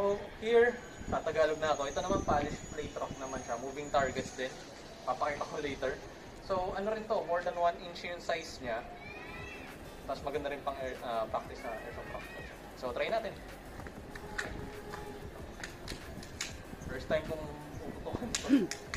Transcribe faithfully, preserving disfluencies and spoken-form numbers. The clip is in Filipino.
So, here, Tagalog na ako. Ito naman, Polish plate rock naman siya. Moving targets din. Papakita ko later. So, ano rin to, more than one inch yung size niya. Tapos maganda rin pang air, uh, practice sa airsoft rock. So, try natin. First time kong puputukan ito.